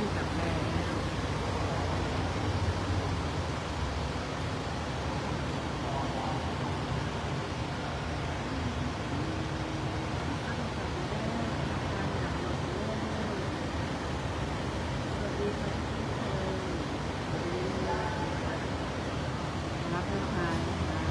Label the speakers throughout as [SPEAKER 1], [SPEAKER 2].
[SPEAKER 1] กับแม่รับประทาน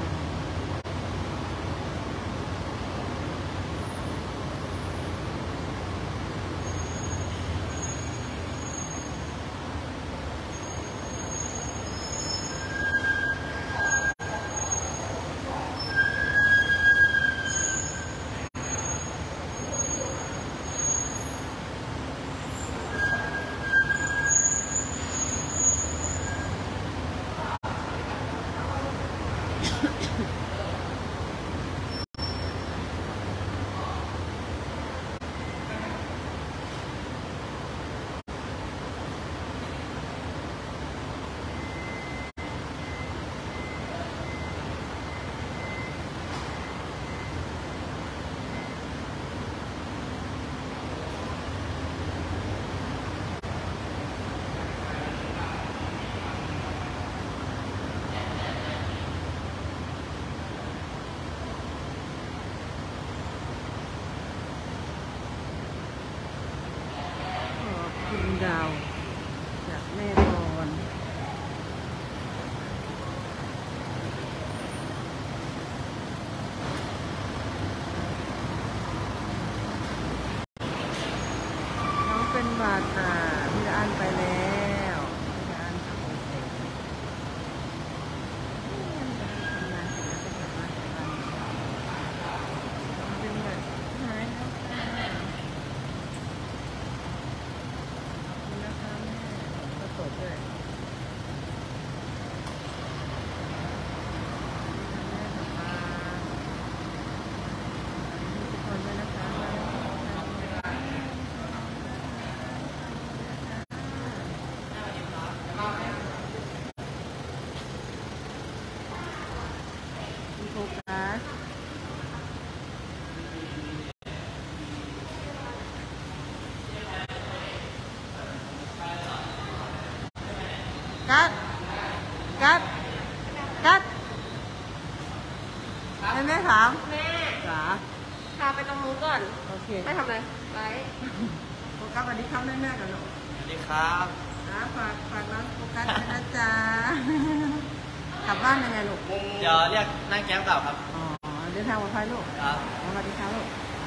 [SPEAKER 1] คุณดาวจากแม่พรน้องเป็นบาดค่ะพี่อันไปแล้วพี่อันทำเสร็จทำงานเสร็จแล้วก็กลับบ้านเป็นแบบหายแล้วค่ะนะคะแม่ก็สดด้วยแม่ทำมาทุกคนด้วยนะคะมีโฟกัสกัดกัดกัดให้แม่ถาม
[SPEAKER 2] แม่
[SPEAKER 1] จ๋า
[SPEAKER 2] พาไปตรงนู้นก่อน
[SPEAKER 1] โอเค
[SPEAKER 2] ไม่ทำอะไรไลฟ์
[SPEAKER 1] โฟกัสสวัสดีครับแม่ๆกันลูก
[SPEAKER 3] สวัสดีครับ
[SPEAKER 1] นะฝากน้องโฟกัสด้วยนะจ๊ะกลับบ้านยังไงลูก
[SPEAKER 3] เดี๋ยวเรียกนั่งแก๊ปกลับครับ
[SPEAKER 1] อ๋อเดินทางปลอดภัยลูก
[SPEAKER 3] ครับ
[SPEAKER 1] สวัสดีครับลูก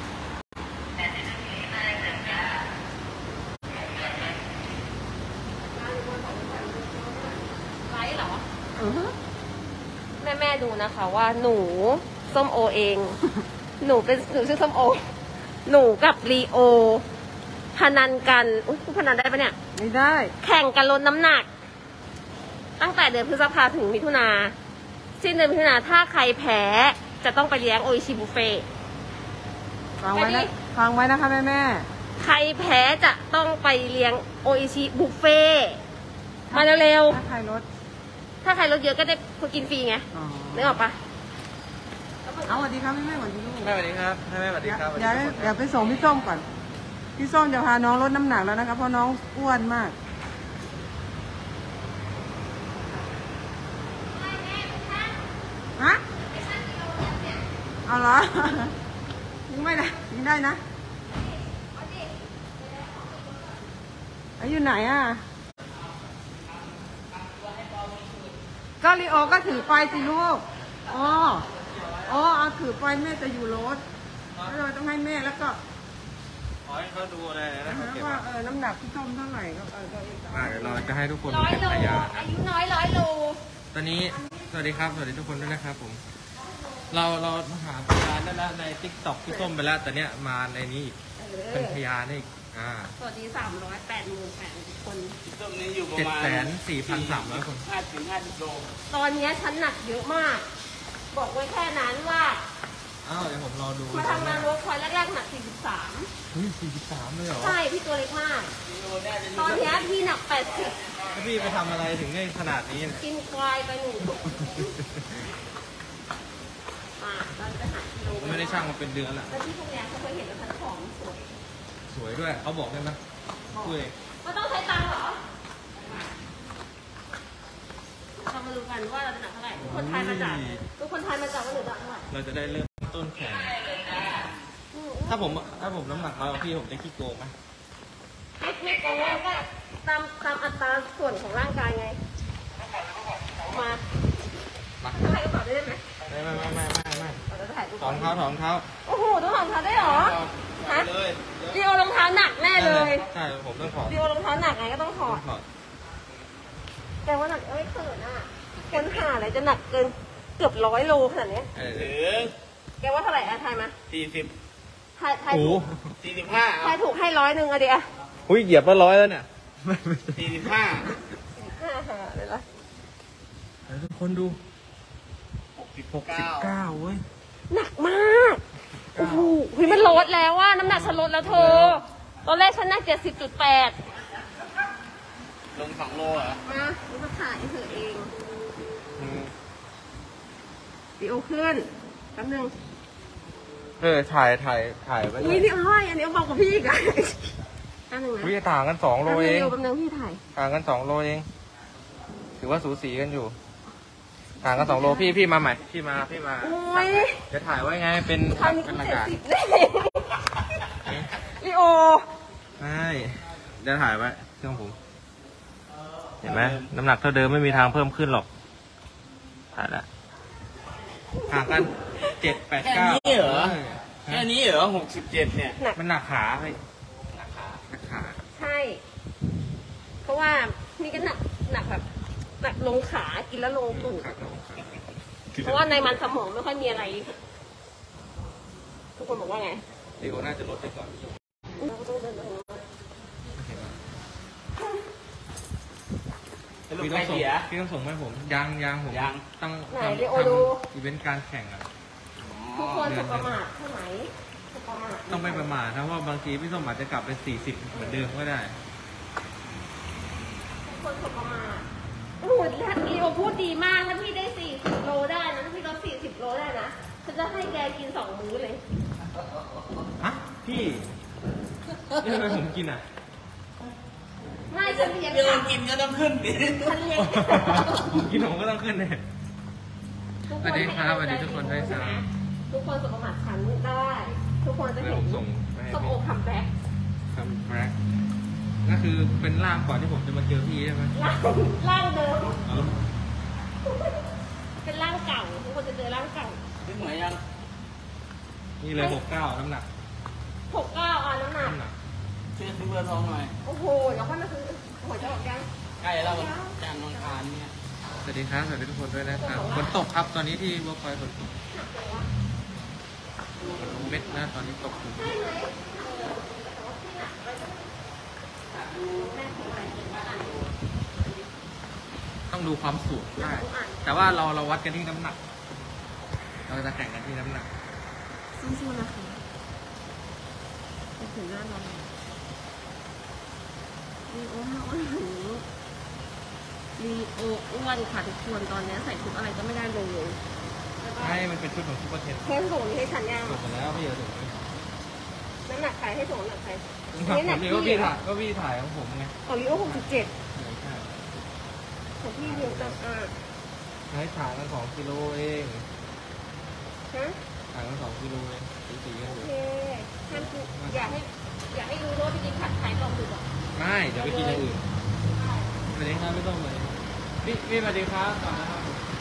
[SPEAKER 2] ไลฟ์เหรอ
[SPEAKER 1] อือฮึ
[SPEAKER 2] แม่ดูนะคะว่าหนูส้มโอเอง หนูชื่อส้มโอ หนูกับลีโอ พนันกันอุ๊ยพนันได้ปะเนี่ย
[SPEAKER 1] ไม่ได้
[SPEAKER 2] แข่งกันลดน้ำหนัก ตั้งแต่เดือนพฤษภาถึงมิถุนาสิ้นเดือนมิถุนาถ้าใครแพ้จะต้องไปเลี้ยงโออิชิบุฟเฟ่ต์
[SPEAKER 1] ฟังไว้
[SPEAKER 2] ไปดิ
[SPEAKER 1] นะฟังไว้นะคะแม่
[SPEAKER 2] ใครแพ้จะต้องไปเลี้ยงโออิชิบุฟเฟ่ต์มาเร็ว
[SPEAKER 1] ถ้าใครลด
[SPEAKER 2] ๆถ้าใครลดเยอะก็ได้คนกินฟรีไง
[SPEAKER 1] อ๋อ
[SPEAKER 2] นึกออกปะ
[SPEAKER 1] เอาสวัสดีครับแม่ๆสวัสดีลูก
[SPEAKER 3] แม่สวัสดีครับแม่สวัสดีครับ
[SPEAKER 1] อย่าไปส่งพี่ส้มก่อนพี่ส้มจะพาน้องลดน้ำหนักแล้วนะคะเพราะน้องอ้วนมากฮะเอาเหรอยิงไม่ได้ยิงได้นะอยู่ไหนอ่ะก็ลีโอก็ถือไปสิลูกอ๋อเอาถือไปแม่จะอยู่รถก็เลยต้องให้แม่แล้วก็
[SPEAKER 3] ขอให้เขาดูอะไรนะครับเก็บ
[SPEAKER 1] ว่าน้ำหนักพี่ส้มเท่าไหร่ก็
[SPEAKER 3] เดี๋ยวเราจะให้ทุกคน
[SPEAKER 2] 100
[SPEAKER 3] เป็น
[SPEAKER 2] โล
[SPEAKER 3] พยาน
[SPEAKER 2] อายุน้อย100 โล
[SPEAKER 3] ตอนนี้สวัสดีครับสวัสดีทุกคนด้วยนะครับผม เราหาพยานได้แล้วใน TikTok พี่ส้มไปแล้วแต่เนี้ยมาในนี้อีกเป็นพยานอีก
[SPEAKER 2] สวัสดี388,000 คน
[SPEAKER 4] พี่ส้มนี้อยู่ประมาณ
[SPEAKER 3] 7,4,300 คน
[SPEAKER 4] 50 โล
[SPEAKER 2] ตอนนี้ฉันหนักเยอะมาก บอกไว้แค่นั้นว่า
[SPEAKER 3] อ้าวเดี๋ยวผมรอดู
[SPEAKER 2] มาทำงานเวิร์คพอยต์แรกๆหนัก
[SPEAKER 3] เฮ้ย43เลยเหรอ
[SPEAKER 2] 43 ใช่ พี่ตัวเล็กมาก ตอนนี้พี่หนัก
[SPEAKER 3] แล้วพี่ไปทำอะไรถึงได้ขนาดนี้เนี่ย
[SPEAKER 2] 80 กินควายไปหนึ่งตอนจะหากิโล
[SPEAKER 3] ผมไม่ได้ช่างมาเป็นเดือนละ
[SPEAKER 2] แล้วที่พวกนี้เขาเคยเห็นแล้วฉันผอมสวย
[SPEAKER 3] สวยด้วยเขาบอกได้ไหมพูดเอง
[SPEAKER 2] ไม่ต้องใช้ตังค์เหรอเรามาดูกันว่าเราจะหนักเท่าไหร่ทุกคนทายมาจากว่าหนูจะหนักเท่าไหร่
[SPEAKER 3] เราจะได้เริ่มต้นแข่งถ้าผมน้ำหนักน้อยกว่าพี่ผมจะขี้โกงไหม
[SPEAKER 2] ไม่โกงก็ตามอัตราส่วนของร่างกายไงมาถ่ายกระเป๋าได้ไหม
[SPEAKER 3] ไม่
[SPEAKER 2] เราจะถ่ายรูป
[SPEAKER 3] ถอนเท้า
[SPEAKER 2] โอ้โหต้องถอดรองเท้าได้เหรอฮะ
[SPEAKER 3] เลย
[SPEAKER 2] ดีโอรองเท้าหนักแน่เลย
[SPEAKER 3] ใช่ผมต้องถอด
[SPEAKER 2] ดีโอรองเท้าหนักไงก็ต้องถอด
[SPEAKER 3] ถอด
[SPEAKER 2] แต่ว่าหนักไม่เขินอ่ะคนหาอะไรจะหนักเกินเกือบ100 โลขนาดนี้
[SPEAKER 4] ถึง
[SPEAKER 2] แกว่าเท่าไหร่อะทายมา
[SPEAKER 4] 40
[SPEAKER 2] ทายถูก
[SPEAKER 4] 45
[SPEAKER 2] ทายถูกให้100อะดิอะ
[SPEAKER 3] อุ้ยเหยียบมา100แล้วเนี่ย
[SPEAKER 4] 45
[SPEAKER 2] 55เลยละ
[SPEAKER 3] ทุกคนดู69เว้ย
[SPEAKER 2] หนักมากโอ้โหมันลดแล้วว่าน้ำหนักฉันลดแล้วเธอตอนแรกฉันหนัก70.8
[SPEAKER 4] ลง2 โลเหรอ
[SPEAKER 2] มาดูมาถ่ายเธอเองดีโอขึ้นแป๊บนึง
[SPEAKER 3] ถ่ายไว้
[SPEAKER 2] อุ้ยนี่อ้อยอันนี้เอาบอกกับพี่อีกอะแป๊บนึงนะ
[SPEAKER 3] พี่ต่างกัน2 โลเอง
[SPEAKER 2] แป๊บนึงพี่ถ่าย
[SPEAKER 3] ห่างกัน2 โลเองถือว่าสูสีกันอยู่ห่างกัน2 โลพี่มาใหม่พี่มา
[SPEAKER 2] โอ้ย
[SPEAKER 3] จะถ่ายไว้ไงเป็น
[SPEAKER 2] คราวนี้
[SPEAKER 3] เป็น
[SPEAKER 2] กู
[SPEAKER 3] อากาศ
[SPEAKER 2] 70เลยลีโอ
[SPEAKER 3] ใช่จะถ่ายไว้เครื่องผมเห็นไหมน้ำหนักเท่าเดิมไม่มีทางเพิ่มขึ้นหรอกถ่ายละห่างกัน7 8 9
[SPEAKER 4] แค่นี้เหรอ แค่นี้เหรอ67เนี่ย
[SPEAKER 2] หนัก
[SPEAKER 3] มันหนักขาเลยหนักขา
[SPEAKER 2] ใช่ เพราะว่านี่ก็หนักแบบหนักลงขากินแล้วลงตูดเพราะว่าในมันสมองไม่ค่อยมีอะไร ทุกคนบอกว่าไง
[SPEAKER 3] เดี๋ยวน่าจะลดไปก่อน
[SPEAKER 2] เราก็ต้องเดินไป
[SPEAKER 3] พี่ต้องส่งให้ผมยังผมตั้ง
[SPEAKER 2] ไหนลีโอดู
[SPEAKER 3] อีเวนต์การแข่งอ่ะ
[SPEAKER 2] ทุกคนสบประมาทใช่ไหมสบประมาท
[SPEAKER 3] ต้องไม่ประมาทนะเพราะบางทีพี่ส้มอาจจะกลับไป40เหมือนเดิมก็ได้
[SPEAKER 2] ทุกคนสบประมาทโอ้โหลีโอพูดดีมากถ้าพี่ได้40 โลได้นะถ้าพี่ลด40 โลได้นะฉันจะให้แกกิน2 มื้อเลย
[SPEAKER 3] ฮะพี่นี่ทำไมผมกินอ่ะ
[SPEAKER 2] ไม่ฉันเลี้ยง
[SPEAKER 4] เดินกินก็ต้องขึ้นดิ
[SPEAKER 2] ฉันเลี้ยง
[SPEAKER 3] ผมกินผมก็ต้องขึ้นเลย สวัสดีครับสวัสดีทุกคนด้วยครับ
[SPEAKER 2] ทุกคนสบประมาทฉันได้ ทุกคนจะเห็น
[SPEAKER 3] ส่งไปให้
[SPEAKER 2] ส้มโอคัมแบ็ค
[SPEAKER 3] คัมแบ็คก็คือเป็นร่างก่อนที่ผมจะมาเจอพี่ใช่ไหม
[SPEAKER 2] ร่างเดิม
[SPEAKER 3] เอา
[SPEAKER 2] เป็นร่างเก่า ทุกคนจะเจอร่างเก่า
[SPEAKER 4] พี่เหมือนยัง
[SPEAKER 3] นี่เลย69น้ำหนัก
[SPEAKER 2] 69น้ำหนัก
[SPEAKER 4] ช่วยซื้อเบอร์ทองหน่อย
[SPEAKER 2] โอ้โหเดี๋ยวค่อยมาซื้อหัวจะออกยัง
[SPEAKER 4] ใกล้แล้วจันทร์วันอังคารเนี่ย
[SPEAKER 3] สวัสดีครับสวัสดีทุกคนด้วยนะครับฝนตกครับตอนนี้ที่เวิร์คพอยต์ฝนตกเม็ดนะตอนนี้ตกอยู่
[SPEAKER 2] ใช่ไหม
[SPEAKER 3] ต้องดูความสูงได้แต่ว่าเราวัดกันที่น้ำหนัก เราจะแข่งกันที่น้ำหนัก
[SPEAKER 2] สู้ๆนะคะไปถึงหน้านอนลีโอมาอ้วนหนูลีโออ้วนค่ะทุกคนตอนนี้ใส่ชุดอะไรก็ไม่ได้เลย
[SPEAKER 3] ให้มันเป็นชุดของซุปเปอร์เทน
[SPEAKER 2] เทสส่งให้ฉันยัง
[SPEAKER 3] จบไปแล้วพี่เอ๋ถึง
[SPEAKER 2] น้ำหนักใครให้ส่งน้ำหนักใคร
[SPEAKER 3] ผมนี่ก็พี่ถ่ายของผมไง
[SPEAKER 2] ของลีโอ67
[SPEAKER 3] ใช่
[SPEAKER 2] ของพี่เดียวกัน
[SPEAKER 3] ให้ถ่ายกัน2 กิโลเอง
[SPEAKER 2] ฮะ
[SPEAKER 3] ถ่ายกัน2 กิโลเองสีกัน
[SPEAKER 2] โอ
[SPEAKER 3] อยู่
[SPEAKER 2] เคท่านอยากให้รู้ว่าพี่กินผัดไทยกล่องดึกอ่ะ
[SPEAKER 3] ไม่เดี๋ยวไปกินอย่างอื่นสวัสดีครับไม่ต้องเลยพี่สวัสดีครับก่อนนะครับ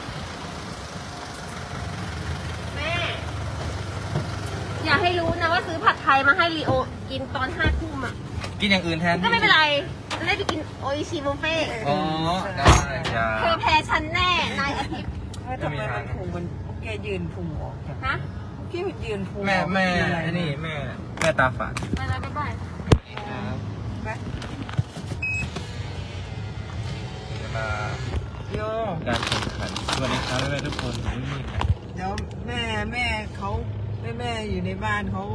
[SPEAKER 2] แม่ อยากให้รู้นะว่าซื้อผัดไทยมาให้ลีโอกินตอน5 ทุ่มอ่ะ
[SPEAKER 3] กินอย่างอื่นแทน
[SPEAKER 2] ก็ไม่เป็นไรจะได้ไปกินโออิชิบุฟเฟ่
[SPEAKER 3] อ๋อได้จ้า
[SPEAKER 2] เธอแพ้ฉันแน่นายอาทิตย์
[SPEAKER 3] จะมีทาง
[SPEAKER 1] พุงมันแกยืนพุงออก
[SPEAKER 2] ฮะ
[SPEAKER 1] พี่ยืนพุง
[SPEAKER 3] แม่ไอ้นี่แม่ตาฝาด
[SPEAKER 2] ไปแล้วบ๊ายบาย
[SPEAKER 3] ครับจะมา
[SPEAKER 1] โย
[SPEAKER 3] การแข่งขันสวัสดีครับแม่ทุกคนนี่
[SPEAKER 1] เดี๋ยวแม่เขาแม่อยู่ในบ้านเขา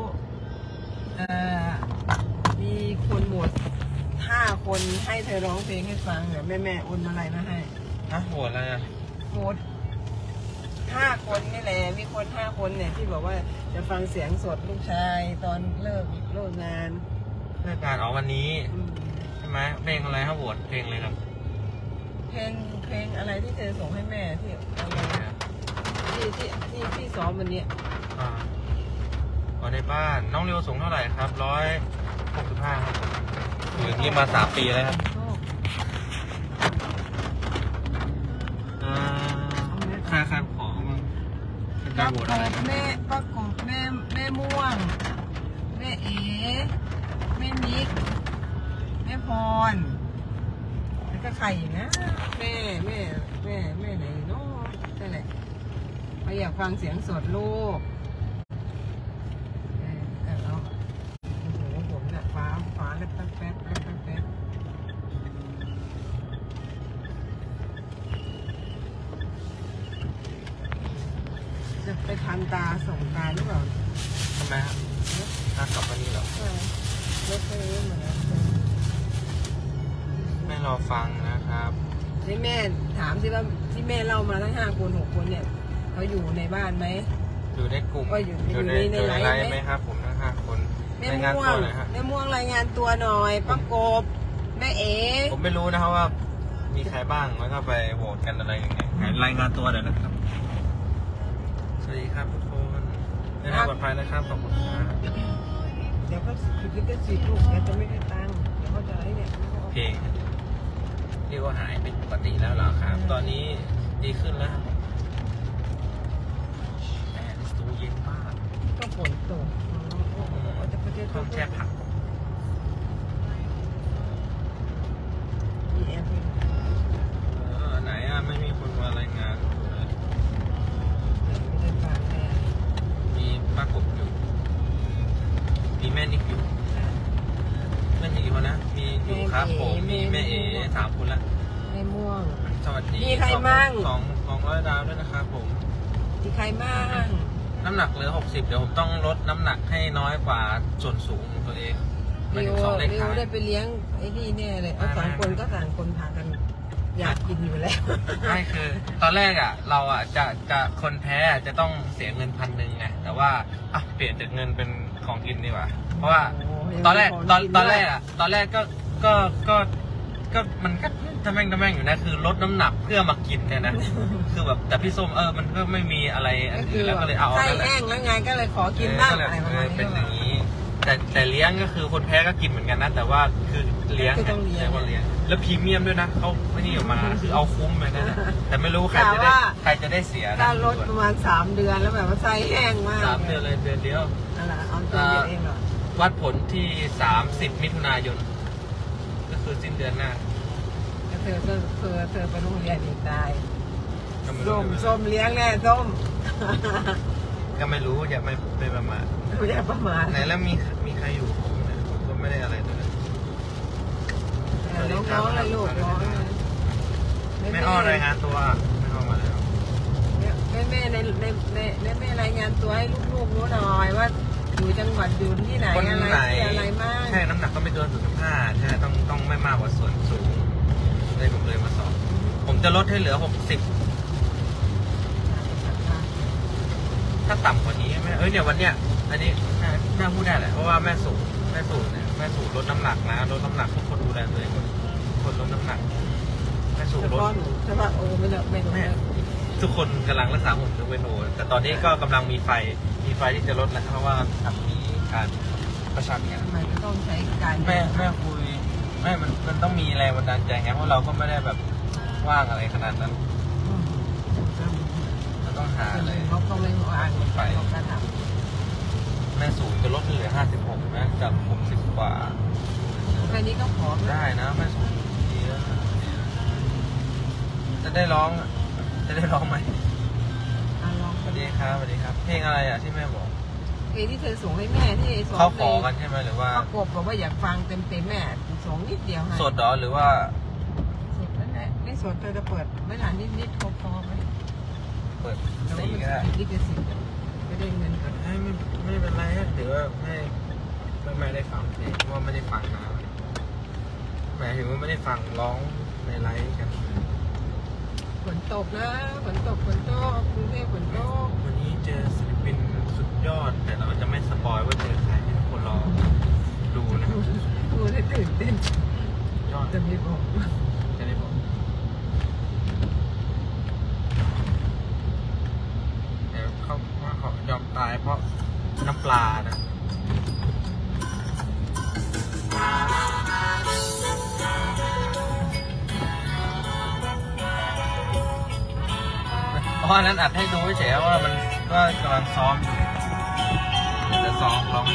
[SPEAKER 1] มีคนหมด5 คนให้เธอร้องเพลงให้ฟังแม่โอนอะไรมาให้
[SPEAKER 3] ฮะโหดอะไรอ่ะ
[SPEAKER 1] โหด5 คนนี่แหละมีคน5 คนเนี่ยที่บอกว่าจะฟังเสียงสดลูกชายตอนเลิกงาน
[SPEAKER 3] เลิกงานอ๋อวันนี้
[SPEAKER 1] อืม
[SPEAKER 3] ใช่ไหมไหมเพลงอะไรครับโหวตเพลงเลยครับ
[SPEAKER 1] เพลงอะไรที่เธอส่งให้แม่ที่ที่ซ้อมวันนี้
[SPEAKER 3] ในบ้านน้องเรียวสูงเท่าไหร่ครับ165ครับอยู่อย่างนี้มา3 ปีแล้วครับค่าของมั้งเป็นการโหวตอะไร
[SPEAKER 1] แม่ประกบแม่ม่วงแม่เอ๋แม่นิกแม่พรแล้วก็ใครอีกนะแม่ไหนเนาะนั่นแหละเราอยากฟังเสียงสดลูกแล้วโอ้โหผมเนี่ยฟ้าเล็บแป๊บจะไปทำตาส่งตาหรือเปล่า
[SPEAKER 3] ทำไมครับถ้ากลับวันนี้เหรอ
[SPEAKER 1] รถไปเองเหมือนกัน
[SPEAKER 3] ไม่รอฟังนะครับ
[SPEAKER 1] นี่แม่ถามสิว่าที่แม่เล่ามาทั้ง5 คน6 คนเนี่ยเขาอยู่ในบ้านไหม
[SPEAKER 3] อยู่ในกลุ่ม
[SPEAKER 1] ก็อยู่ในไลฟ์
[SPEAKER 3] ไหมครับผมทั้ง5 คน
[SPEAKER 1] แม่
[SPEAKER 3] รายงาน
[SPEAKER 1] ม่ว
[SPEAKER 3] ตัว
[SPEAKER 1] ง
[SPEAKER 3] หน่อยฮะ
[SPEAKER 1] แม่ม่วงรายงานตัวหน่อยประกบแม่เอ๋
[SPEAKER 3] ผมไม่รู้นะครับว่ามีใครบ้างแล้วก็ไปโหวตกันอะไรยังไงรายงานตัวเดี๋ยวนะครับสวัสดีครับทุกคนเดินทางปลอดภัยนะครับขอบคุณครับ
[SPEAKER 1] เดี๋ยวก็ผิดลิขสิทธิ์ลูกเดี๋ยวจะไม่ได้ตังค์เดี๋ยวเขาจะอะไรเนี่ย
[SPEAKER 3] เพลงเรียกว่าหายเป็นปกติแล้วเหรอครับ ตอนนี้ดีขึ้นแล้วครับแต่สตูเย็นมาก
[SPEAKER 1] ก็ฝนตกจะประเทศ
[SPEAKER 3] ต้องแช่ผัก
[SPEAKER 1] มีแอปด้วย
[SPEAKER 3] ไหนไม่มีคนมารายงานเลย
[SPEAKER 1] ไม่ได้ฟังแม่
[SPEAKER 3] มีป้ากบอยู่มีแม่นิกอยู่แม่นิกกี่คนนะมีอยู่ครับผมมีแม่เอ๋3 คนละ
[SPEAKER 1] แม่ม่วง
[SPEAKER 3] สวัสดี
[SPEAKER 1] มีใครมั่ง
[SPEAKER 3] 200 ดาวด้วยนะครับผม
[SPEAKER 1] มีใครมั่ง
[SPEAKER 3] น้ำหนักเหลือ60เดี๋ยวผมต้องลดน้ำหนักให้น้อยกว่าส่วนสูงของตัวเองไม่
[SPEAKER 1] ริ
[SPEAKER 3] ถึ
[SPEAKER 1] ว
[SPEAKER 3] ง2 เลข
[SPEAKER 1] ริว
[SPEAKER 3] ท้าย
[SPEAKER 1] ได้ไปเลี้ยงไอ้นี่แน่เลยเอา
[SPEAKER 3] ไม่
[SPEAKER 1] 2 คนก็ต่างคนพากันอยากกินอยู่แล้ว
[SPEAKER 3] ไม่คือตอนแรกเราจะคนแพ้จะต้องเสียเงิน1,100ไงแต่ว่าเปลี่ยนจากเงินเป็นของกินดีกว่าเพราะว่าตอนแรกก็มันก็ทำแม่งอยู่นะคือลดน้ำหนักเพื่อมากินเนี่ยนะ คือแบบแต่พี่ส้มมันก็ไม่มีอะไรอันอื่นแล้วก็เลยเอา
[SPEAKER 1] ไส้
[SPEAKER 3] นั่นแหละ
[SPEAKER 1] แห้งแล้วไงก็เลยขอกินบ้าง
[SPEAKER 3] ก็เลย
[SPEAKER 1] อะไรประมาณนี้
[SPEAKER 3] เป็นอย่างนี้ แต่เลี้ยงก็คือคนแพ้ก็กินเหมือนกันนะแต่ว่าคือเลี้ยง
[SPEAKER 1] คือต้องเลี้ยง
[SPEAKER 3] ใช่ว่าเลี้ยงแล้วพรีเมียมด้วยนะเขาไม่นี่ออกมาคือเอาคุ้มไปนั่นแหละแต่ไม่รู้ใครจะได้เสียนะ
[SPEAKER 1] ถ้าลดประมาณ3 เดือนแล้วแบบว่าไส้แห้งมาก
[SPEAKER 3] 3 เดือนเลยเดือนเดียว
[SPEAKER 1] นั่นแหละเอาตัวเดียวเองเหรอ
[SPEAKER 3] วัดผลที่30 มิถุนายนก็คือสิ้นเดือนหน้า
[SPEAKER 1] เธอไปโรงเรียนอีกได้
[SPEAKER 3] ก็ไม่รู้
[SPEAKER 1] ส้มเลี้ยงแน่ส้ม
[SPEAKER 3] ก็ไม่รู้อย่าไม่ประมาท
[SPEAKER 1] อย่าประมาท
[SPEAKER 3] ไหนแล้วมีใครอยู่ผมเนี่ยผมก็ไม่ได้อะไรเลย
[SPEAKER 1] น้องๆเลยลูกน้อง
[SPEAKER 3] ไม่อ้อรายงานตัวไม่อ้อมาแล้ว
[SPEAKER 1] แม่ในรายงานตัวให้ลูกๆรู้หน่อยว่าอยู่จังหวัดอยู่ที่ไหน
[SPEAKER 3] คน
[SPEAKER 1] อะไร
[SPEAKER 3] ไหน
[SPEAKER 1] ที่อะไรมาก
[SPEAKER 3] ใช่น้ำหนักก็ไม่เกิน45ใช่ต้องไม่มากกว่าส่วนสูงเลยผมเลยมาสอบผมจะลดให้เหลือ60ถ้าต่ำกว่านี้แม่เนี่ยวันเนี้ยอันนี้แม่พูดได้แหละเพราะว่าแม่สูงลดน้ำหนักนะลดน้ำหนักทุกคนดูแลตัวเองคนลดน้ำหนักแม่สูง
[SPEAKER 1] เฉ
[SPEAKER 3] ลด
[SPEAKER 1] พาะหนูเฉพาะโอ้ไม่เลิกไม่เลิ
[SPEAKER 3] แม่
[SPEAKER 1] ก
[SPEAKER 3] ทุกคนกำลังรักษาหุ่นยกเว้นโอแต่ตอนนี้ก็กำลังมีไฟที่จะลดแล้วเพราะว่ามีการประชันกัน
[SPEAKER 1] ทำไมก็ต้องใช้การ
[SPEAKER 3] แม่คุยมันต้องมีแรงบันดาลใจไงเพราะเราก็ไม่ได้แบบว่างอะไรขนาดนั้นเราต้องหาเลย
[SPEAKER 1] เขาไม่อ่านไปการท
[SPEAKER 3] แม่สูงจะลดเหลือ56นะจาก60 กว่า
[SPEAKER 1] ำแค่นี้ก็ผอม
[SPEAKER 3] ได้นะแม่สูงดีแล้วจะได้ร้องไหม
[SPEAKER 1] ลอง
[SPEAKER 3] สวัสดีครับเพลงอะไรที่แม่บอก
[SPEAKER 1] เพลงที่เธอส่งให้แม่ที่
[SPEAKER 3] เขาขอกันใช่ไหมหรือว่า
[SPEAKER 1] ประกบบอกว่าอยากฟังเต็มแม่ส่งนิดเดียว
[SPEAKER 3] สดเหรอหรือว่า
[SPEAKER 1] สดนั่นแหละไม่สดเธอจะเปิดไม่นานนิดพอไหม
[SPEAKER 3] เปิด
[SPEAKER 1] แต่ว่า
[SPEAKER 3] สี
[SPEAKER 1] มัน
[SPEAKER 3] ก็ได้
[SPEAKER 1] ลิขสิทธิ์ไม่ได้เงินกัน
[SPEAKER 3] ไม่เป็นไรฮะถือว่าไม่ได้ฟังเพลงเพราะว่าไม่ได้ฟังนะหมายถึงว่าไม่ได้ฟังร้องในไลฟ์กัน
[SPEAKER 1] ฝนตกนะฝนตกกรุงเทพฝนตก
[SPEAKER 3] วันนี้เจอศิลปินสุดยอดแต่เราจะไม่สปอยว่าเจอใครให้ทุกคนรอดูนะครับ
[SPEAKER 1] ดูได้ตื่นเต้น
[SPEAKER 3] ยอน
[SPEAKER 1] จะมีผม
[SPEAKER 3] จะได้บอกเดี๋ยวเขาว่าเขายอมตายเพราะน้ำปลานะเพราะอันนั้นอัดให้ดูเฉยๆว่ามันก็กำลังซ้อมอยู่จะซ้อมร้อง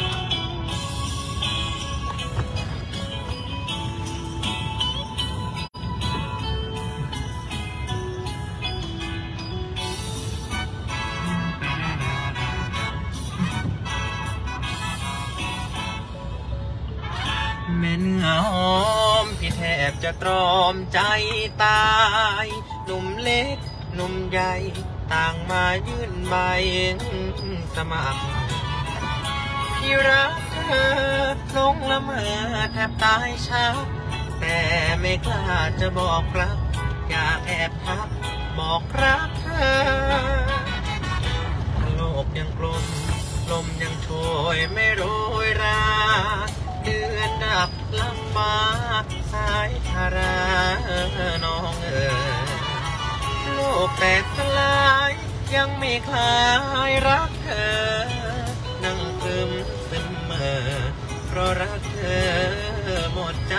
[SPEAKER 3] เม็นหอมพี่แทบจะตรอมใจตายหนุ่มเล็กหนุ่มใหญ่ต่างมายื่นใบสมัครพี่รักเธอลงละเมอแทบตายชักแต่ไม่กล้าจะบอกรักอยากแอบทักบอกรักเธอโลกยังกลมลมยังโชยไม่โรยราเดือนดับลับฟ้าสายธาราน้องโลกแตกสลายยังไม่คลายรักเธอนั่งซึมเมื่อเพราะรักเธอหมดใจ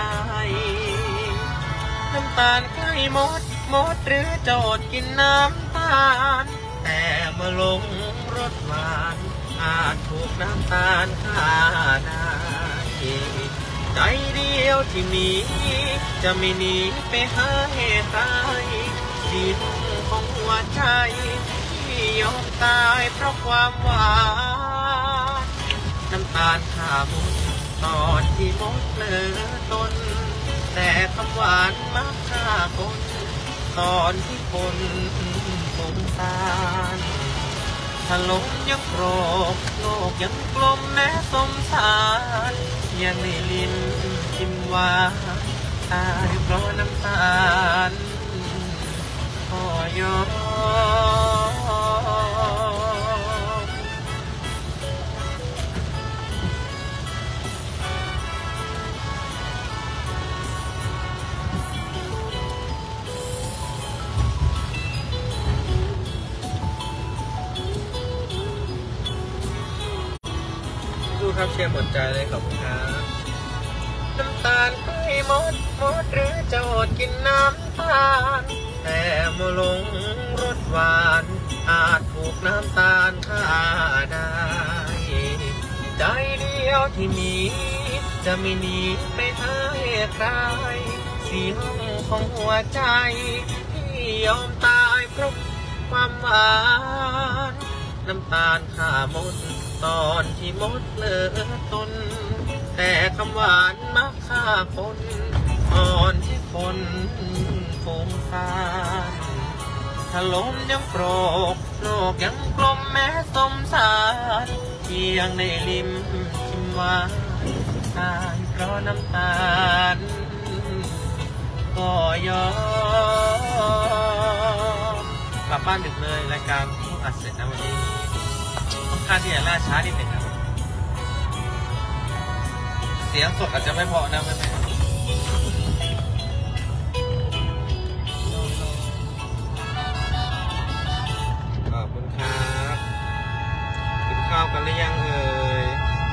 [SPEAKER 3] น้ำตาลใกล้หมดหรือจะอดกินน้ำตาลแต่เมื่อลงรสหวานอาจถูกน้ำตาลฆ่าได้ใจเดียวที่มีจะไม่หนีไปหาให้ใครดินของหัวใจที่ยอมตายเพราะความหวานน้ำตาลข้ามุดตอนที่มดเลือตนแต่คำหวานมักฆ่าคนตอนที่คนสงสารถ้าลมยังโกรกโลกยังกลมแม้สมสารยังในลิ้นชิมหวานตายเพราะน้ำตาลขอยอมครับเชียร์หมดใจเลยขอบคุณครับน้ำตาลใกล้หมดหรือจะอดกินน้ำตาลแต่เมื่อลงรสหวานอาจถูกน้ำตาลฆ่าได้ใจเดียวที่มีจะไม่หนีไปให้ใครเสียงของหัวใจที่ยอมตายเพราะความหวานน้ำตาลฆ่าหมดตอนที่มดเลือตนแต่คำหวานมักฆ่าคนอ่อนที่คนสงสารถ้าลมยังโปรกโลกยังกลมแม้สมสารเพียงในริมชิมหวานตายเพราะน้ำตาลก็ยอมกลับบ้านดึกเลยรายการเพิ่งอัดเสร็จนะวันนี้ค่าที่จะล่าช้านิดหนึ่งครับเสียงสดอาจจะไม่พอนะแม่ขอบคุณครับกินข้าวกันหรือยังเอ่ย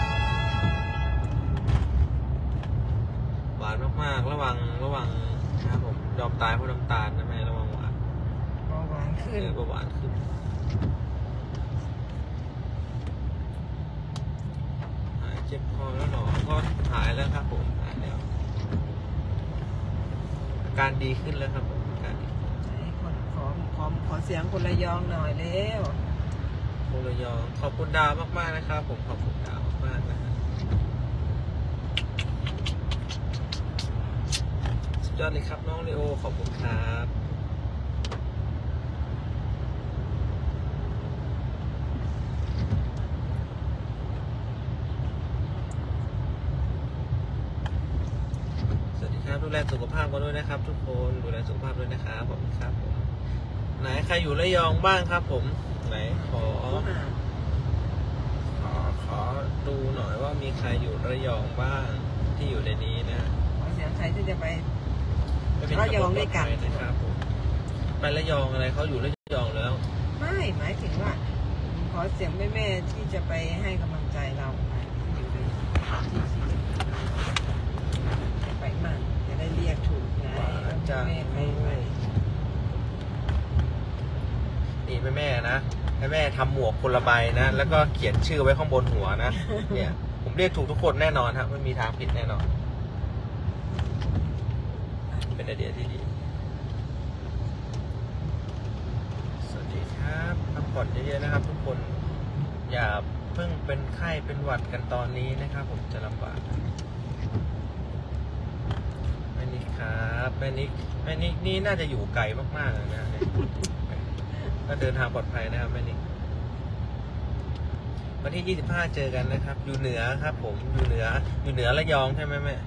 [SPEAKER 3] หวานมากๆระวังครับผมยอมตายเพราะน้ำตาลนะแม่ระวังหวาน
[SPEAKER 1] เบาหวานขึ้น
[SPEAKER 3] เบาหวานขึ้นเจ็บคอแล้วหนอก็หายแล้วครับผมหายแล้วอาการดีขึ้นแล้วครับผมอาการดี
[SPEAKER 1] ขอเสียงคนระยองหน่อยเร็ว
[SPEAKER 3] คนระยองขอบคุณดาวมากๆนะครับผมขอบคุณดาวมากๆนะครับสุดยอดเลยครับน้องเลโอขอบคุณครับดูแลสุขภาพกันด้วยนะครับทุกคนดูแลสุขภาพด้วยนะครับผมครับผมไหนใครอยู่ระยองบ้างครับผมไหนขอดูหน่อยว่ามีใครอยู่ระยองบ้างที่อยู่ในนี้นะ
[SPEAKER 1] ขอเสียงใครที่จะไประยองด้วยกัน
[SPEAKER 3] นะครับไประยองอะไรเขาอยู่ระยองแล้ว
[SPEAKER 1] ไม่หมายถึงว่าขอเสียงแม่ๆที่จะไปให้กำลังใจเราอยู่ในที่ไปมากจะได้เรียกถูกไงแม่ไป
[SPEAKER 3] นี่แม่นะแม่ทำหมวกคนละใบนะแล้วก็เขียนชื่อไว้ข้างบนหัวนะเนี่ยผมเรียกถูกทุกคนแน่นอนครับไม่มีทางผิดแน่นอนเป็นไอเดียที่ดีสวัสดีครับพักผ่อนเยอะๆนะครับทุกคนอย่าเพิ่งเป็นไข้เป็นหวัดกันตอนนี้นะครับผมจะลำบากแม่นิกครับแม่นิกนี่น่าจะอยู่ไกลมากๆเลยนะก็เดินทางปลอดภัยนะครับแม่นิกวันที่25เจอกันนะครับอยู่เหนือครับผมอยู่เหนือระยองใช่ไหมแม่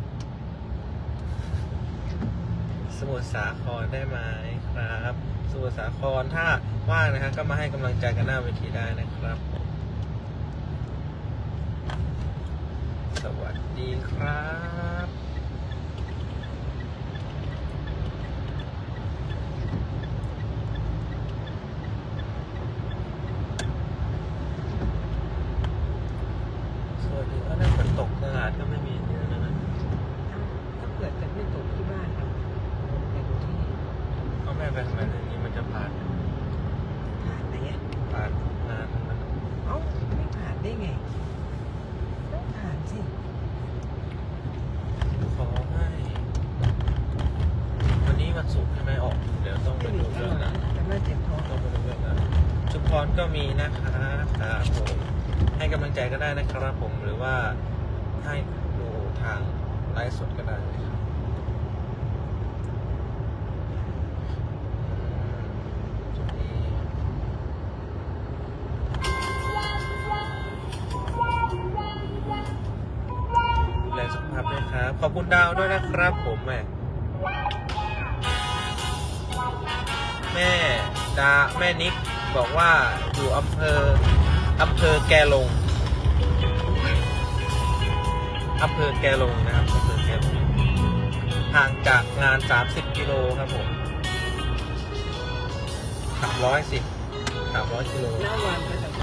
[SPEAKER 3] สมุทรสาครได้ไหมครับสมุทรสาครถ้าว่างนะฮะก็มาให้กำลังใจกันหน้าเวทีได้นะครับสวัสดีครับสวัสดีก็ได้ฝนตกตลาดก็ไม่มีเยอะนะ
[SPEAKER 1] ถ้าเกิดจะไม่ตกที่บ้านครับในกรุงเทพ
[SPEAKER 3] เอาแม่ไปทำไมเรื่องนี้มันจะผ่าน
[SPEAKER 1] ผ่านไหนอ่ะ
[SPEAKER 3] ผ่านนานทั้งนั้น
[SPEAKER 1] เอ้าไม่ผ่านได้ไงต้องผ่านสิ
[SPEAKER 3] ขอให้วันนี้วันศุกร์ใช่ไหมออกเดี๋ยวต้องไป
[SPEAKER 1] ไม่ห
[SPEAKER 3] ดู
[SPEAKER 1] นีอ
[SPEAKER 3] เรื่
[SPEAKER 1] ร่
[SPEAKER 3] อง
[SPEAKER 1] อย
[SPEAKER 3] นั้น
[SPEAKER 1] แต่ไม่เจ็บท้อง
[SPEAKER 3] ต้องไปดูเรื่องนั้นชุมพรก็มีนะคะครับผมให้กำลังใจก็ได้นะครับผมหรือว่าให้ดูทางไลฟ์สดก็ได้นะครับจุดนี้ดูแลสุขภาพด้วยครับขอบคุณดาวด้วยนะครับผมแม่นิกบอกว่าอยู่อำเภอแกลงนะครับอำเภอแกลงห่างจากงาน30กิโลครับผม300กิโล
[SPEAKER 1] หน้าวันก็จะไป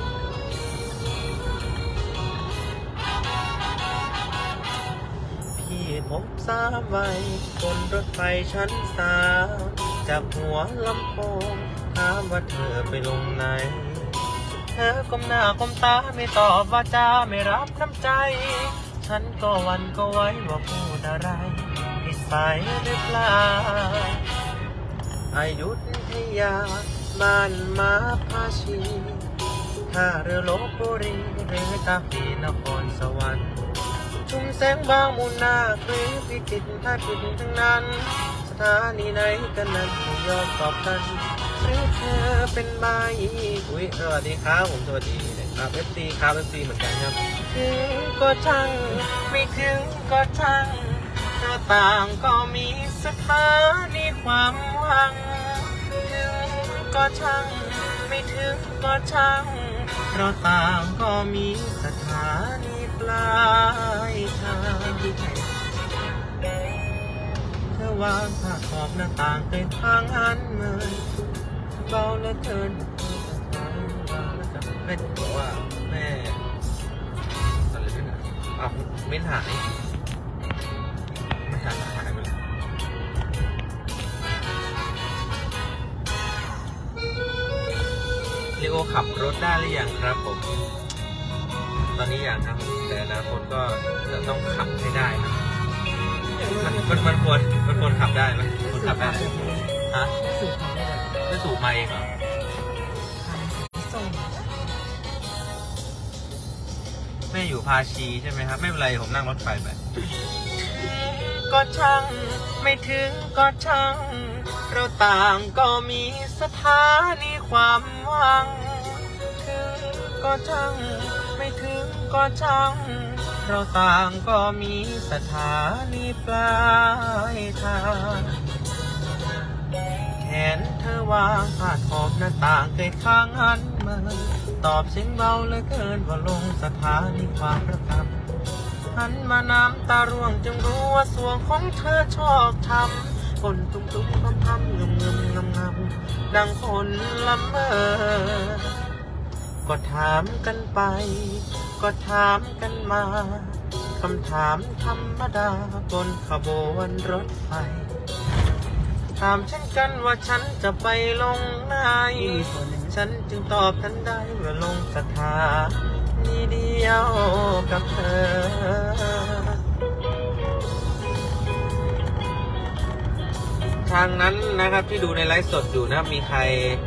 [SPEAKER 3] พี่ผมสามไว้บนรถไฟชั้น3จากหัวลำโพงถามว่าเธอไปลงไหนเธอก้มหน้าก้มตาไม่ตอบว่าจ้าไม่รับน้ำใจฉันก็วันก็ไว้ว่าพูดอะไรผิดไปหรือเปล่าอยุธยาบ้านมาพาชีท่าเรือลพบุรีหรือตาปีนครสวรรค์ชุมแสงบางมูลนาหรือพิจิตรถ้าผิดทั้งนั้นสถานีไหนกันนั้นไม่ยอมตอบกันหรือเธอเป็นใบอุ้ยสวัสดีครับผมสวัสดีนะครับ FC ครับ FC เหมือนกันครับถึงก็ช่างไม่ถึงก็ช่างเราต่างก็มีสถานีความหวังถึงก็ช่างไม่ถึงก็ช่างเราต่างก็มีสถานีปลายทางเธอวางผ้าขอบหน้าต่างเคยทางหันเมินเบาเหลือเกินแม่บอกว่าแม่อะไรด้วยนะอ้าวเม้นหายไม่หายไปเลยลีโอขับรถได้หรือยังครับผมตอนนี้ยังครับแต่อนาคตก็จะต้องขับให้ได้นะมันควรขับได้ไหมควรขับได้ฮะ
[SPEAKER 1] สูบของได้เลย
[SPEAKER 3] ไม่สูบมาเองเหรอ
[SPEAKER 1] ส่ง
[SPEAKER 3] แม่อยู่ภาชีใช่ไหมครับไม่เป็นไรผมนั่งรถไฟไปก็ช่างไม่ถึงก็ช่างเราต่างก็มีสถานีความหวังถึงก็ช่างไม่ถึงก็ช่างเราต่างก็มีสถานีปลายทางแขนเธอวางผาดขอบหน้าต่างเคยข้างหันมาตอบเสียงเบาเหลือเกินว่าลงสถานีความประทับหันมาน้ำตาร่วงจึงรู้ว่าสวงของเธอชอบทำคนตุ้มตุ้มคำคำเงมเงมงำงำดังคนละเมอก็ถามกันไปก็ถามกันมาคำถามธรรมดาบนขบวนรถไฟถามฉันกันว่าฉันจะไปลงไหนฉันจึงตอบทันได้ว่าลงสถานีเดียวกับเธอทางนั้นนะครับที่ดูในไลฟ์สดอยู่นะมีใคร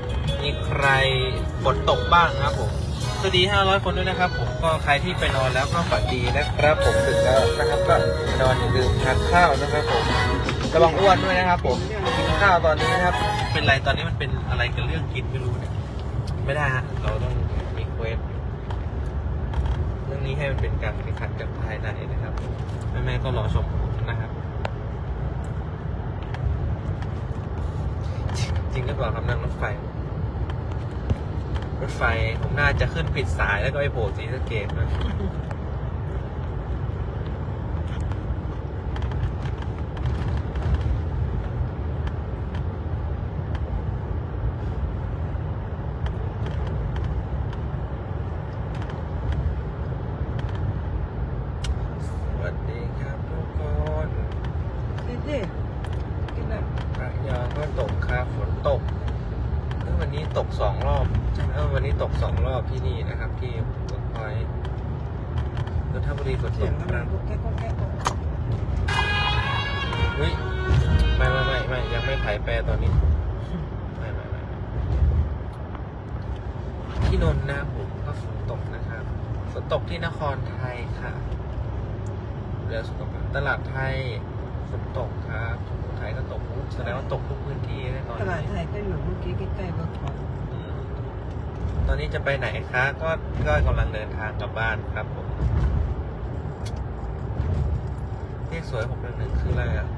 [SPEAKER 3] ฝนตกบ้างครับผมสวัสดี500คนด้วยนะครับผมก็ใครที่ไปนอนแล้วก็ฝันดีนะครับผมถึงแล้วนะครับก็นอนอย่าลืมทานข้าวนะครับผมระวังอ้วนด้วยนะครับผมกินข้าวตอนนี้นะครับเป็นไรตอนนี้มันเป็นอะไรกันเรื่องกินไม่รู้เนี่ยไม่ได้ฮะเราต้องมีเควสเรื่องนี้ให้มันเป็นการแข่งขันจากภายในนะครับแม่ๆก็รอชมนะครับจริงก็บอกคำนั่งรถไฟผมน่าจะขึ้นผิดสายแล้วก็ไปโผล่ศรีสะเกษนะสวัสดีครับทุกคนระยองก็ตกครับฝนตกวันนี้ตก2 รอบวันนี้ตก2 รอบที่นี่นะครับที่เวิร์กพอยต์นนทบุรีฝนตกครับอุ้ยไม่ยังไม่ถ่ายแปรตอนนี้ไม่ที่นนท์นะผมก็ฝนตกนะครับฝนตกที่นครไทยค่ะเรือสุขภาพตลาดไทยฝนตกครับสุโขทัยก็ตกแสดงว่าตกทุกพื้นที่ในตอนนี้
[SPEAKER 1] ตลาดไทยก็อยู่เมื่อกี้ใกล้ๆเวิร์กพอยต์
[SPEAKER 3] ตอนนี้จะไปไหนคะก็กำลังเดินทางกลับบ้านครับผมเลขสวย611คืออะไรอ่ะ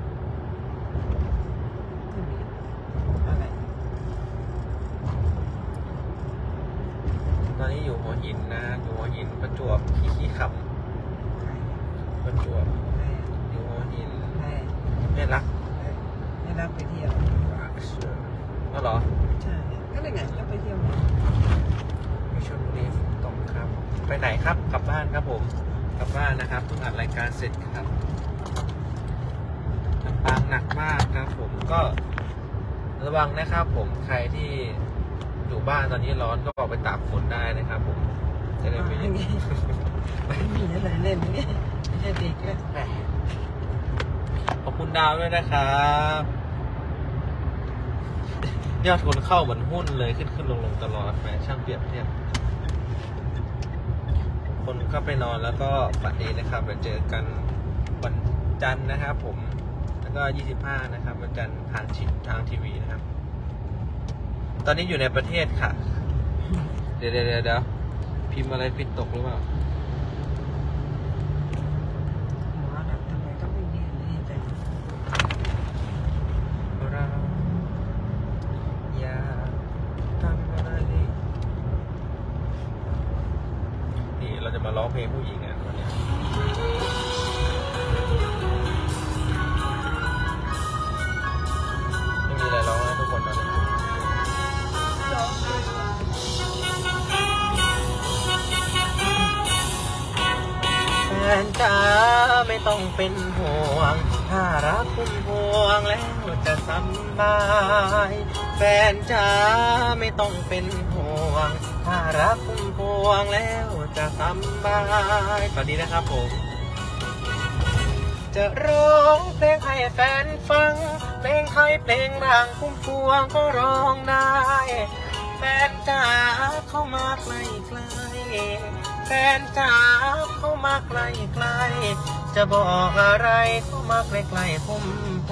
[SPEAKER 3] ตอนนี้อยู่หัวหินนะอยู่หัวหินประจวบขี้ขำประจวบอยู่หัวหินแม่รัก
[SPEAKER 1] ไปเที่ยว
[SPEAKER 3] ก็เหรอ
[SPEAKER 1] ใช่ก็เลยไงก็ไปเที่ยว
[SPEAKER 3] มีชลบุรีฝนตกครับไปไหนครับกลับบ้านครับผมกลับบ้านนะครับเพิ่งอัดรายการเสร็จครับลำปางหนักมากครับผมก็ระวังนะครับผมใครที่อยู่บ้านตอนนี้ร้อนก็ออกไปตากฝนได้นะครับผมจะได้ไม่มี
[SPEAKER 1] อะไรเล่นนี่ไม่ใช่เด็กเลย
[SPEAKER 3] ขอบคุณดาวด้วยนะครับยอดคนเข้าเหมือนหุ้นเลยขึ้นลงตลอดแหมช่างเปรียบเทียบคนก็ไปนอนแล้วก็ฝันดีนะครับไปเจอกันวันจันทร์นะครับผมแล้วก็25นะครับวันจันทร์ทางทีวีนะครับตอนนี้อยู่ในประเทศค่ะเดี๋ยวพิมพ์อะไรผิดตกหรือเปล่าเราจะมาร้องเพลงผู้หญิงกันวันนี้ไม่มีอะไรร้องนะทุกคนตอนนี้แฟนจ๋าไม่ต้องเป็นห่วงถ้ารักคุ้มพวงแล้วจะสบายแฟนจ๋าไม่ต้องเป็นห่วงถ้ารักคุ้มพวงแล้วจะสบายสวัสดีนะครับผมจะร้องเพลงให้แฟนฟังเพลงไทยเพลงรังคุ้มพวงก็ร้องได้แฟนจ๋าเข้ามาใกล้ๆแฟนจ๋าเข้ามาใกล้ๆจะบอกอะไรเข้ามาใกล้ๆคุ้มพ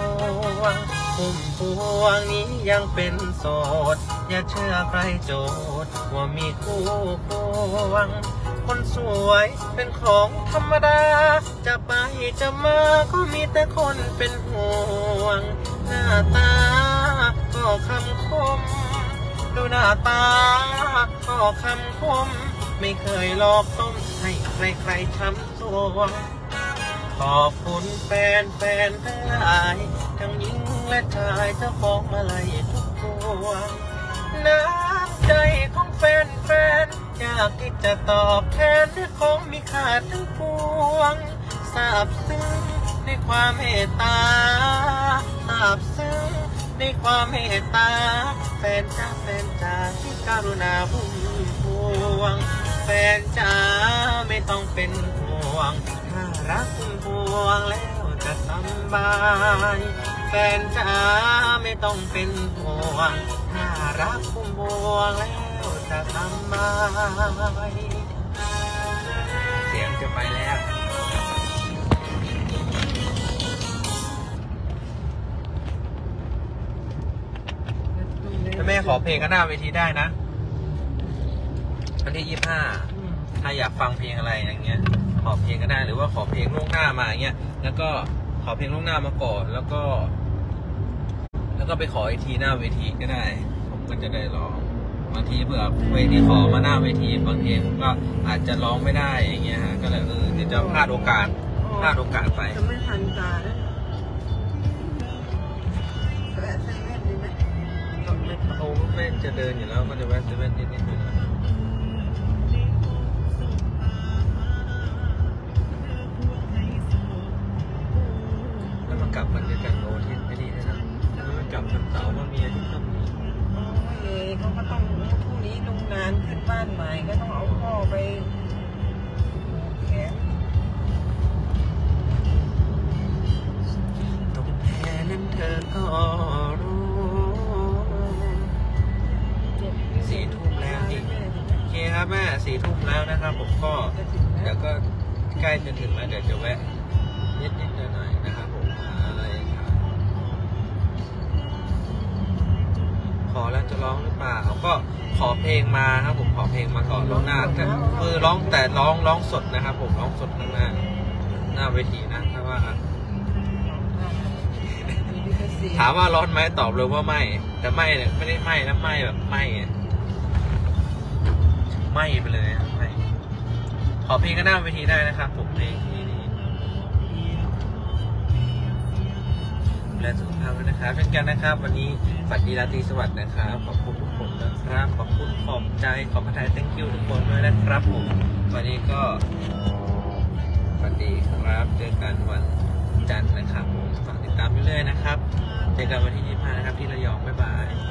[SPEAKER 3] วงนี้ยังเป็นโสดอย่าเชื่อใครโจทย์ว่ามีคู่ควงคนสวยเป็นของธรรมดาจะไปจะมาก็มีแต่คนเป็นห่วงหน้าตาก็คำคมดูหน้าตาก็คำคมไม่เคยหลอกต้มให้ใครใครๆช้ำสวงขอบคุณแฟนทั้งหลายทั้งหญิงและชายเจ้าของมาลัยทุกพวงน้ำใจของแฟนอยากที่จะตอบแทนด้วยของมีค่าทั้งปวงซาบซึ้งในความเมตตาซาบซึ้งในความเมตตาแฟนจ้าที่กรุณาพุ่มพวงแฟนจ้าไม่ต้องเป็นห่วงถ้ารักพุ่มพวงแล้วจะสบายแฟนจ้าไม่ต้องเป็นห่วงถ้ารักพุ่มพวงแล้วจะสบายเสียงจะไปแล้วแม่ขอเพลงก็หน้าเวทีได้นะวันที่25ถ้าอยากฟังเพลงอะไรอย่างเงี้ยขอเพลงก็ได้หรือว่าขอเพลงล่วงหน้ามาอย่างเงี้ยแล้วก็ขอเพลงล่วงหน้ามาก่อนแล้วก็ไปขออีกทีหน้าเวทีก็ได้ผมก็จะได้ร้องบางทีเผื่อเวทีขอมาหน้าเวทีบางทีผมก็อาจจะร้องไม่ได้อย่างเงี้ยฮะก็เลยเดี๋ยวจะพลาดโอกาสไป
[SPEAKER 1] จะไม่ทันตาแล้วแวะเซเว่นดีไหม
[SPEAKER 3] เขาไม่จะเดินอยู่แล้วก็จะแวะเซเว่นนิดนึงแล้วมากลับมันจะกันโอทิศไม่ดีนะแล้วมันกลับวันเสาร์มามีอาทิตย์ต้องมี
[SPEAKER 1] โอ้ยเขาก็ต้องพรุ่งนี้ลุงนานขึ้นบ้านใหม่ก็ต้องเอาพ่อไปแขน
[SPEAKER 3] ตรงแค่นั้นเธอก็รู้4 ทุ่มแล้วนี่โอเคครับแม่4 ทุ่มแล้วนะครับผมก็เดี๋ยวก็ใกล้จะถึงแล้วเดี๋ยวจะแวะนิดหน่อยๆนะครับผมอะไรขอแล้วจะร้องหรือเปล่าก็ขอเพลงมาครับผมขอเพลงมาก่อนร้องหน้าแต่ร้องแต่ร้องสดนะครับผมร้องสดข้างหน้าเวทีนะถ้าว่าถามว่าร้อนไหมตอบเลยว่าไม่แต่ไม่เนี่ยไม่ได้ไหม้นะไหม้แบบไหม้ไปเลยนะไหม้ขอเพลงก็หน้าเวทีได้นะครับผมเพลงที่นี้ดูแลสุขภาพด้วยนะครับเช่นกันนะครับวันนี้ฝันดีราตรีสวัสดิ์นะครับขอบคุณทุกคนนะครับขอบคุณขอบใจขอบพระทัย thank you ทุกคนด้วยนะครับผมวันนี้ก็ฝันดีครับเจอกันวันจันทร์นะครับผมฝากติดตามเรื่อยๆนะครับเจอกันวันที่25นะครับที่ระยองบ๊ายบาย